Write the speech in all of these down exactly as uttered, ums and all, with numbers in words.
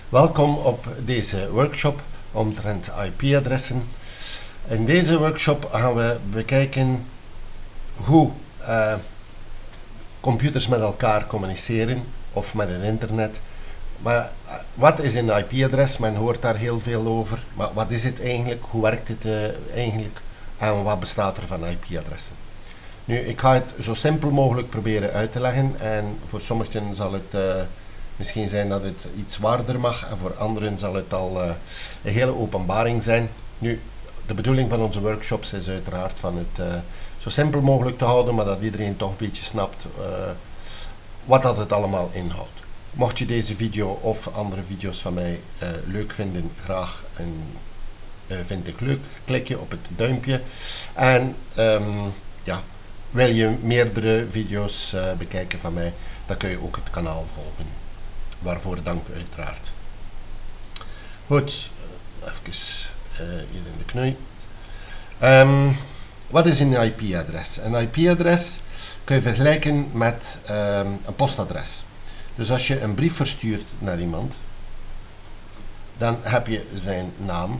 Welkom op deze workshop omtrent I P-adressen. In deze workshop gaan we bekijken hoe uh, computers met elkaar communiceren of met het internet. Maar uh, wat is een I P-adres? Men hoort daar heel veel over. Maar wat is het eigenlijk? Hoe werkt het uh, eigenlijk? En wat bestaat er van I P-adressen? Nu, ik ga het zo simpel mogelijk proberen uit te leggen. En voor sommigen zal het uh, misschien zijn dat het iets zwaarder mag. En voor anderen zal het al uh, een hele openbaring zijn. Nu, de bedoeling van onze workshops is uiteraard van het uh, zo simpel mogelijk te houden. Maar dat iedereen toch een beetje snapt uh, wat dat het allemaal inhoudt. Mocht je deze video of andere video's van mij uh, leuk vinden, graag een uh, vind ik leuk. Klik je op het duimpje. En um, ja, wil je meerdere video's uh, bekijken van mij, dan kun je ook het kanaal volgen. Waarvoor dank uiteraard. Goed, even uh, hier in de knui. Um, wat is een I P-adres? Een I P-adres kun je vergelijken met um, een postadres. Dus als je een brief verstuurt naar iemand, dan heb je zijn naam,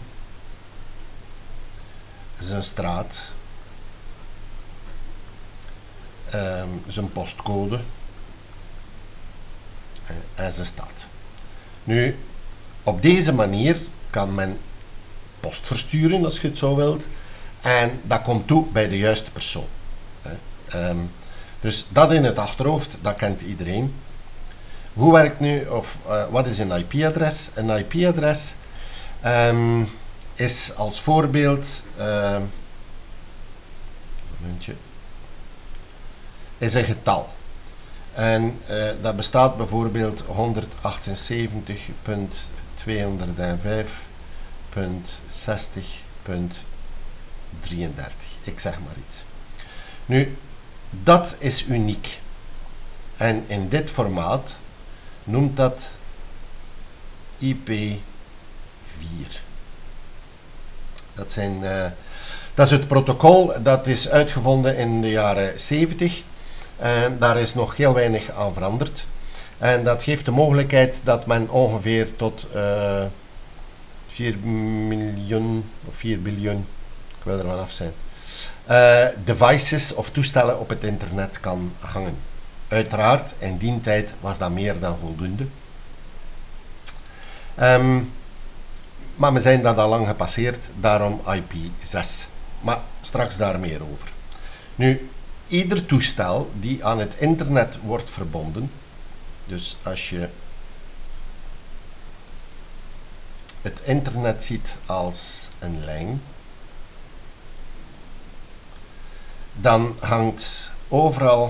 zijn straat, um, zijn postcode en zijn stad. Nu, op deze manier kan men post versturen als je het zo wilt, en dat komt toe bij de juiste persoon. Um, dus dat in het achterhoofd, dat kent iedereen. Hoe werkt nu, of uh, wat is een I P-adres? Een I P-adres um, is als voorbeeld uh, is een getal. En uh, dat bestaat bijvoorbeeld honderdachtenzeventig punt tweehonderdvijf punt zestig punt drieëndertig. Ik zeg maar iets. Nu, dat is uniek. En in dit formaat noemt dat I P vier. Dat, zijn, uh, dat is het protocol dat is uitgevonden in de jaren zeventig. En daar is nog heel weinig aan veranderd. En dat geeft de mogelijkheid dat men ongeveer tot uh, vier miljoen of vier biljoen, ik wil er van af zijn, uh, devices of toestellen op het internet kan hangen. Uiteraard, in die tijd was dat meer dan voldoende. Um, maar we zijn dat al lang gepasseerd, daarom I P zes. Maar straks daar meer over. Nu, ieder toestel die aan het internet wordt verbonden, dus als je het internet ziet als een lijn, dan hangt overal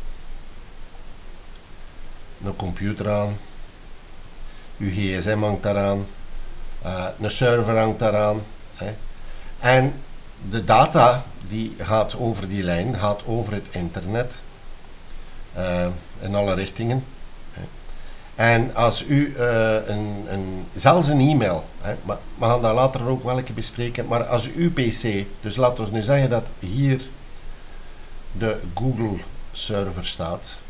een computer aan, uw G S M hangt daaraan, uh, een server hangt daaraan. Hè. En de data die gaat over die lijn, gaat over het internet uh, in alle richtingen. Hè. En als u uh, een, een, zelfs een e-mail, hè, maar we gaan dat later ook wel even bespreken, maar als uw P C, dus laten we nu zeggen dat hier de Google server staat,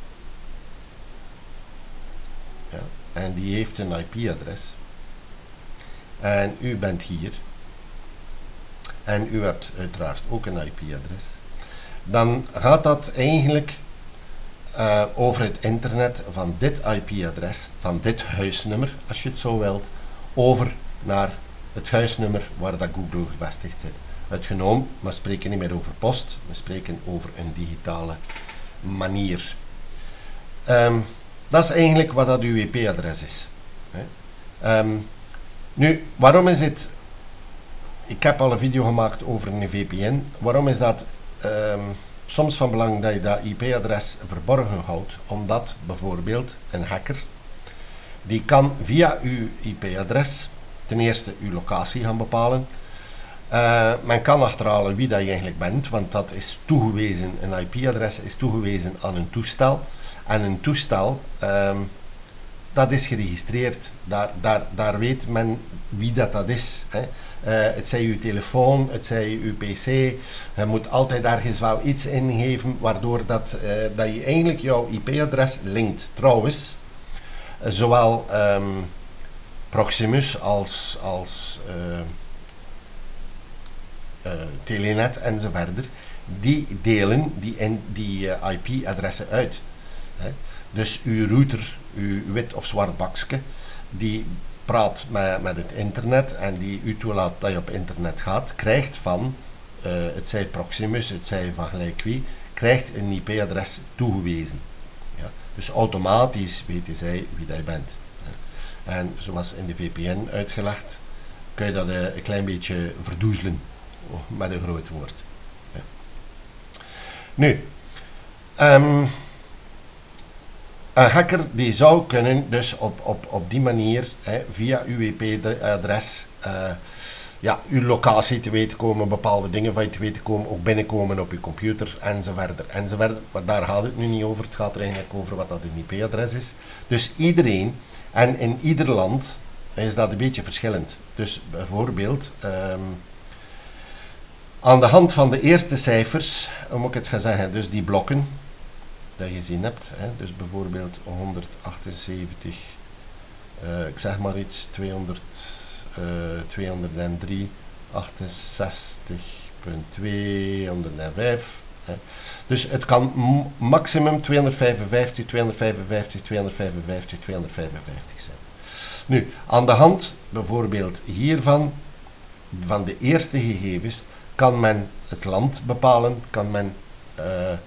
ja, en die heeft een I P-adres, en u bent hier, en u hebt uiteraard ook een I P-adres, dan gaat dat eigenlijk uh, over het internet van dit I P-adres, van dit huisnummer, als je het zo wilt, over naar het huisnummer waar dat Google gevestigd zit. Uitgenomen, we spreken niet meer over post, we spreken over een digitale manier. Um, dat is eigenlijk wat dat uw I P-adres is. Um, nu, waarom is het... Ik heb al een video gemaakt over een V P N. Waarom is dat um, soms van belang dat je dat I P-adres verborgen houdt? Omdat bijvoorbeeld een hacker, die kan via uw I P-adres ten eerste uw locatie gaan bepalen. Uh, men kan achterhalen wie dat je eigenlijk bent, want dat is toegewezen, een I P-adres is toegewezen aan een toestel. En een toestel, um, dat is geregistreerd. Daar, daar, daar weet men wie dat, dat is. Hè. Uh, het zij uw telefoon, het zij uw P C. Je moet altijd ergens wel iets ingeven, waardoor dat, uh, dat je eigenlijk jouw I P-adres linkt. Trouwens, uh, zowel um, Proximus als, als uh, uh, Telenet en zo verder, die delen die, in, die uh, I P-adressen uit. Hè. Dus uw router, uw wit of zwart bakje, die praat met, met het internet en die u toelaat dat je op internet gaat, krijgt van, uh, het zij Proximus, het zij van gelijk wie, krijgt een I P-adres toegewezen. Ja. Dus automatisch weten zij wie dat je bent. En zoals in de V P N uitgelegd, kun je dat uh, een klein beetje verdoezelen, met een groot woord. Ja. Nu, um, een hacker die zou kunnen dus op, op, op die manier, hè, via uw I P-adres, uh, ja, uw locatie te weten komen, bepaalde dingen van je te weten komen, ook binnenkomen op je computer enzovoort enzovoort. Maar daar gaat het nu niet over, het gaat er eigenlijk over wat dat een I P-adres is. Dus iedereen, en in ieder land is dat een beetje verschillend. Dus bijvoorbeeld, um, aan de hand van de eerste cijfers, hoe moet ik het gaan zeggen, dus die blokken, dat je gezien hebt, hè, dus bijvoorbeeld honderdachtenzeventig, uh, ik zeg maar iets, tweehonderd, uh, tweehonderddrie, achtenzestig punt tweehonderdvijf. Hè. Dus het kan maximum tweehonderdvijfenvijftig, tweehonderdvijfenvijftig, tweehonderdvijfenvijftig, tweehonderdvijfenvijftig zijn. Nu, aan de hand bijvoorbeeld hiervan, van de eerste gegevens, kan men het land bepalen, kan men uh,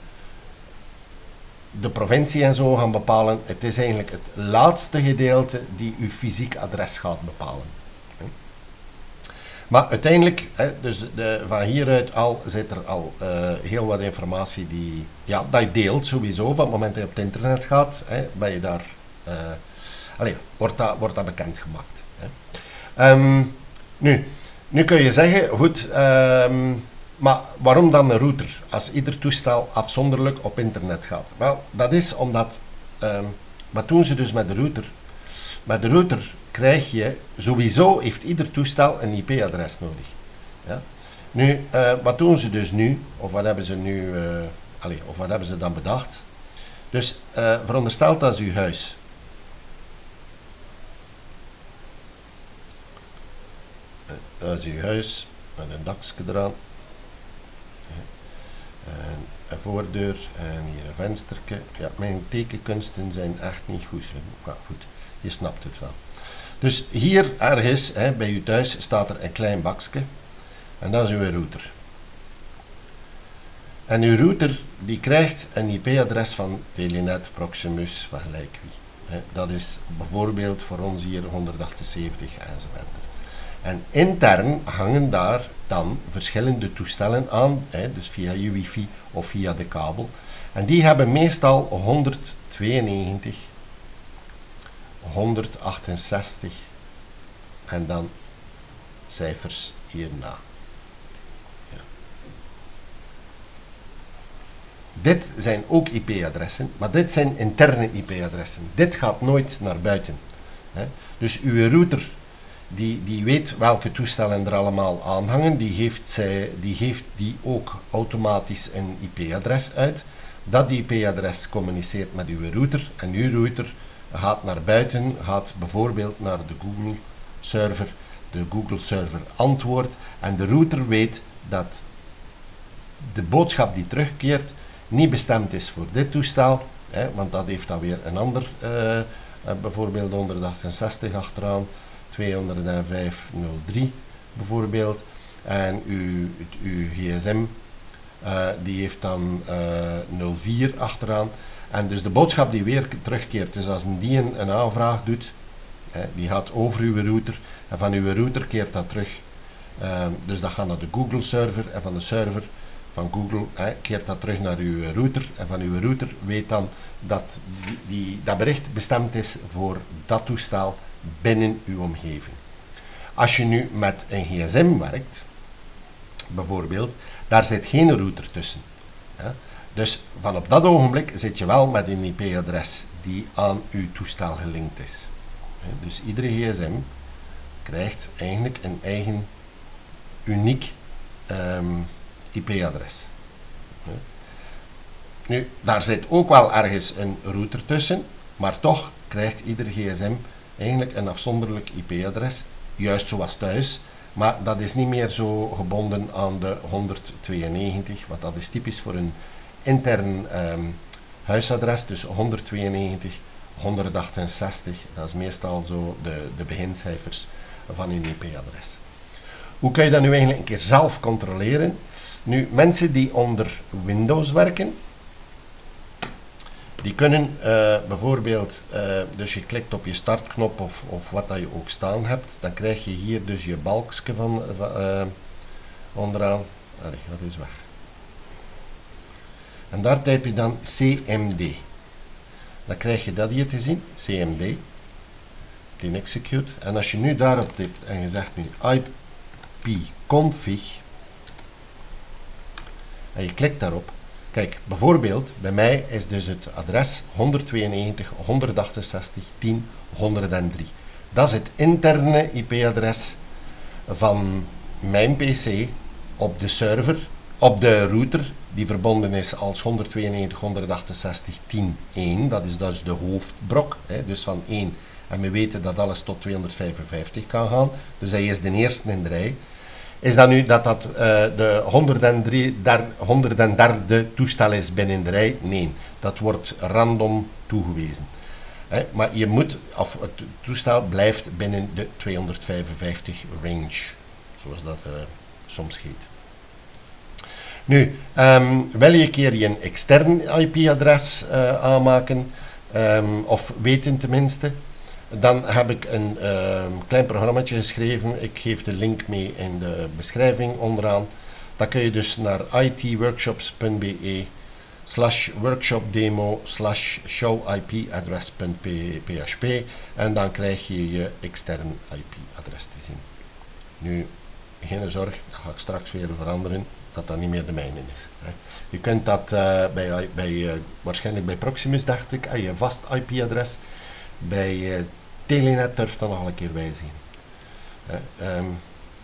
de provincie en zo gaan bepalen. Het is eigenlijk het laatste gedeelte die uw fysiek adres gaat bepalen. Maar uiteindelijk, hè, dus de, van hieruit al zit er al uh, heel wat informatie die, ja, dat je deelt sowieso. Van het moment dat je op het internet gaat, hè, ben je daar, uh, allez, wordt, dat, wordt dat bekendgemaakt. Hè. Um, nu, nu kun je zeggen, goed, um, maar waarom dan een router als ieder toestel afzonderlijk op internet gaat? Wel, dat is omdat, um, wat doen ze dus met de router? Met de router krijg je, sowieso heeft ieder toestel een I P-adres nodig. Ja? Nu, uh, wat doen ze dus nu, of wat hebben ze nu, uh, allez, of wat hebben ze dan bedacht? Dus uh, verondersteld dat is uw huis. Uh, dat is uw huis, met een dakje eraan. En een voordeur en hier een vensterke. Ja, mijn tekenkunsten zijn echt niet goed. Maar goed, je snapt het wel. Dus hier ergens, hè, bij u thuis, staat er een klein bakje. En dat is uw router. En uw router die krijgt een I P-adres van Telenet, Proximus, van gelijk wie. Hè. Dat is bijvoorbeeld voor ons hier honderdachtenzeventig enzovoort. En intern hangen daar dan verschillende toestellen aan, hè, dus via je wifi of via de kabel. En die hebben meestal honderdtweeënnegentig, honderdachtenzestig en dan cijfers hierna. Ja. Dit zijn ook I P-adressen, maar dit zijn interne I P-adressen. Dit gaat nooit naar buiten. Hè. Dus uw router Die, die weet welke toestellen er allemaal aanhangen, die geeft, zij, die geeft die ook automatisch een I P-adres uit. Dat I P-adres communiceert met uw router en uw router gaat naar buiten, gaat bijvoorbeeld naar de Google server, de Google server antwoordt en de router weet dat de boodschap die terugkeert niet bestemd is voor dit toestel, hè, want dat heeft dan weer een ander, uh, uh, bijvoorbeeld honderdachtenzestig achteraan, tweehonderdvijf nul drie bijvoorbeeld, en uw, uw gsm uh, die heeft dan uh, nul vier achteraan, en dus de boodschap die weer terugkeert, dus als een die een, een aanvraag doet, hè, die gaat over uw router en van uw router keert dat terug, uh, dus dat gaat naar de Google server en van de server van Google hè, keert dat terug naar uw router en van uw router weet dan dat die, die, dat bericht bestemd is voor dat toestel binnen uw omgeving. Als je nu met een gsm werkt, bijvoorbeeld, daar zit geen router tussen. Ja? Dus van op dat ogenblik zit je wel met een I P-adres die aan uw toestel gelinkt is. Ja? Dus iedere gsm krijgt eigenlijk een eigen uniek um, I P-adres. Ja? Nu, daar zit ook wel ergens een router tussen, maar toch krijgt ieder gsm eigenlijk een afzonderlijk I P-adres, juist zoals thuis, maar dat is niet meer zo gebonden aan de honderdtweeënnegentig, want dat is typisch voor een intern um, huisadres, dus honderdtweeënnegentig, honderdachtenzestig, dat is meestal zo de, de begincijfers van uw I P-adres. Hoe kun je dat nu eigenlijk een keer zelf controleren? Nu, mensen die onder Windows werken, die kunnen uh, bijvoorbeeld, uh, dus je klikt op je startknop of, of wat dat je ook staan hebt, dan krijg je hier dus je balkje van, van uh, onderaan. Allee, dat is weg. En daar typ je dan C M D. Dan krijg je dat hier te zien, C M D, die execute. En als je nu daarop tipt en je zegt nu I P config, en je klikt daarop, kijk, bijvoorbeeld, bij mij is dus het adres honderdtweeënnegentig, honderdachtenzestig, tien, honderddrie. Dat is het interne I P-adres van mijn P C op de server, op de router, die verbonden is als honderdtweeënnegentig, honderdachtenzestig, tien, één. Dat is dus de hoofdbrok, hè, dus van één. En we weten dat alles tot tweehonderdvijfenvijftig kan gaan, dus hij is de eerste in de rij. Is dat nu dat dat uh, de honderdderde toestel is binnen de rij? Nee, dat wordt random toegewezen. He, maar je moet, of het toestel blijft binnen de tweehonderdvijfenvijftig range, zoals dat uh, soms heet. Nu, um, wil je een keer je een extern I P-adres uh, aanmaken, um, of weten tenminste, dan heb ik een uh, klein programmaatje geschreven. Ik geef de link mee in de beschrijving onderaan. Dan kun je dus naar itworkshops.be slash workshopdemo slash showIPaddress.php en dan krijg je je extern I P-adres te zien. Nu, geen zorg, dat ga ik straks weer veranderen, dat dat niet meer de mijne is. Hè. Je kunt dat uh, bij, bij uh, waarschijnlijk bij Proximus, dacht ik, aan je vast I P-adres. Bij uh, Telenet durft dan nog een keer wijzigen. Uh, um.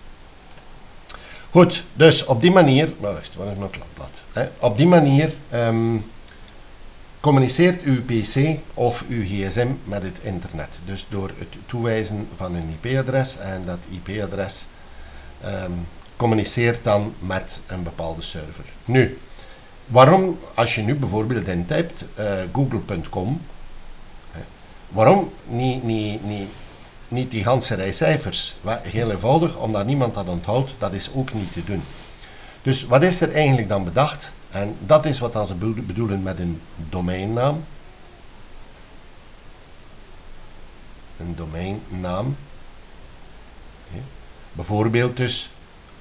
Goed, dus op die manier, maar wacht, wat is mijn kladblad? Uh, op die manier um, communiceert uw P C of uw G S M met het internet. Dus door het toewijzen van een I P-adres en dat I P-adres um, communiceert dan met een bepaalde server. Nu, waarom, als je nu bijvoorbeeld intypt uh, google punt com, waarom niet, niet, niet, niet die ganse rij cijfers? Heel eenvoudig, omdat niemand dat onthoudt, dat is ook niet te doen. Dus wat is er eigenlijk dan bedacht? En dat is wat ze bedoelen met een domeinnaam. Een domeinnaam. Okay. Bijvoorbeeld dus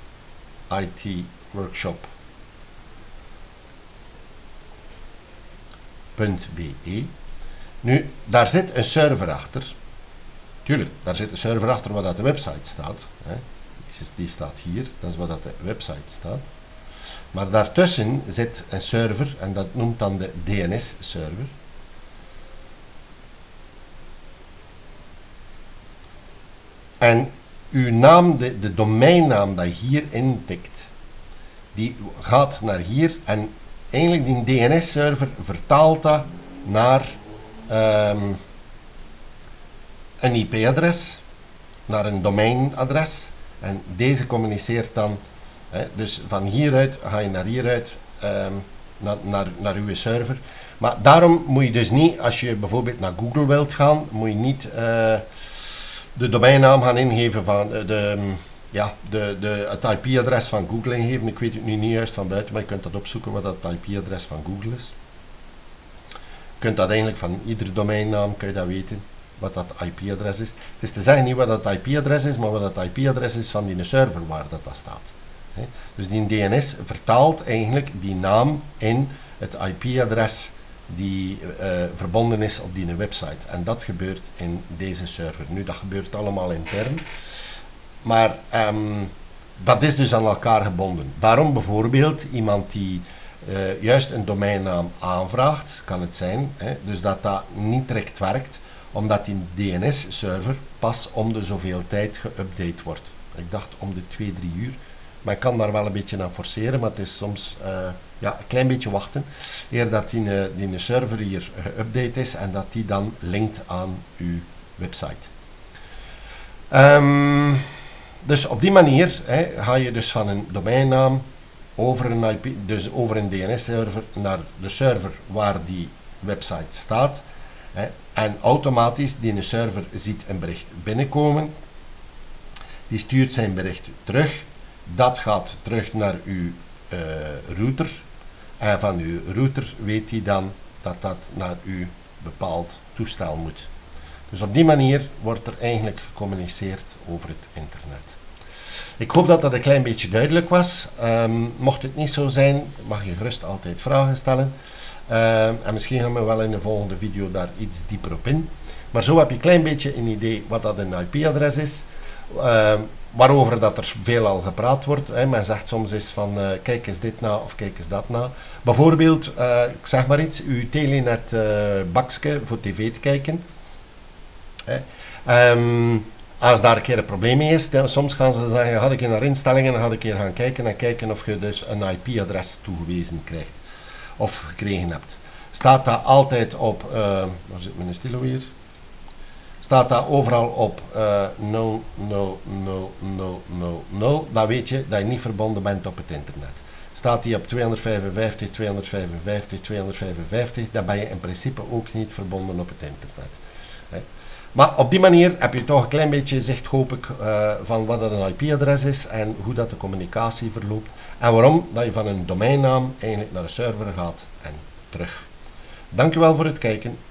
itworkshop.be. Nu, daar zit een server achter. Tuurlijk, daar zit een server achter waar dat de website staat. Hè. Die staat hier, dat is waar dat de website staat. Maar daartussen zit een server en dat noemt dan de D N S-server. En uw naam, de, de domeinnaam dat je hier intikt, die gaat naar hier en eigenlijk die D N S-server vertaalt dat naar um, een I P-adres, naar een domeinadres en deze communiceert dan, hè, dus van hieruit ga je naar hieruit, um, naar, naar, naar uw server. Maar daarom moet je dus niet, als je bijvoorbeeld naar Google wilt gaan, moet je niet uh, de domeinnaam gaan ingeven van de, de, ja, de, de, het I P-adres van Google ingeven. Ik weet het nu niet juist van buiten, maar je kunt dat opzoeken wat dat I P-adres van Google is. Je kunt dat eigenlijk van iedere domeinnaam, kun je dat weten, wat dat I P-adres is. Het is te zeggen niet wat dat I P-adres is, maar wat dat I P-adres is van die server waar dat, dat staat. He. Dus die D N S vertaalt eigenlijk die naam in het I P-adres die uh, verbonden is op die website. En dat gebeurt in deze server. Nu, dat gebeurt allemaal intern. Maar um, dat is dus aan elkaar gebonden. Daarom bijvoorbeeld iemand die uh, juist een domeinnaam aanvraagt, kan het zijn, hè, dus dat dat niet direct werkt, omdat die D N S-server pas om de zoveel tijd geüpdate wordt. Ik dacht om de twee, drie uur. Maar ik kan daar wel een beetje aan forceren, maar het is soms uh, ja, een klein beetje wachten. Eer dat die, die server hier geüpdate is en dat die dan linkt aan uw website. Um, dus op die manier hè, ga je dus van een domeinnaam over een I P, dus over een D N S-server naar de server waar die website staat. Hè, en automatisch die server ziet een bericht binnenkomen. Die stuurt zijn bericht terug. Dat gaat terug naar uw uh, router. En van uw router weet hij dan dat dat naar uw bepaald toestel moet. Dus op die manier wordt er eigenlijk gecommuniceerd over het internet. Ik hoop dat dat een klein beetje duidelijk was. Um, mocht het niet zo zijn, mag je gerust altijd vragen stellen. Uh, en misschien gaan we wel in de volgende video daar iets dieper op in. Maar zo heb je een klein beetje een idee wat dat een I P-adres is. Uh, waarover dat er veelal gepraat wordt. Hè. Men zegt soms eens van uh, kijk eens dit na of kijk eens dat na. Bijvoorbeeld, uh, ik zeg maar iets, uw telenet uh, bakje voor tv te kijken. Hè. Um, als daar een keer een probleem mee is, dan, soms gaan ze zeggen, ga ik naar instellingen en ga ik een keer gaan kijken en kijken of je dus een I P-adres toegewezen krijgt. Of gekregen hebt. Staat dat altijd op, uh, waar zit mijn stilo hier? Staat dat overal op uh, nul nul nul nul nul nul, dan weet je dat je niet verbonden bent op het internet. Staat die op tweehonderdvijfenvijftig, tweehonderdvijfenvijftig, tweehonderdvijfenvijftig, dan ben je in principe ook niet verbonden op het internet. Hè. Maar op die manier heb je toch een klein beetje zicht, hoop ik, uh, van wat dat een I P-adres is en hoe dat de communicatie verloopt. En waarom dat je van een domeinnaam eigenlijk naar een server gaat en terug. Dank u wel voor het kijken.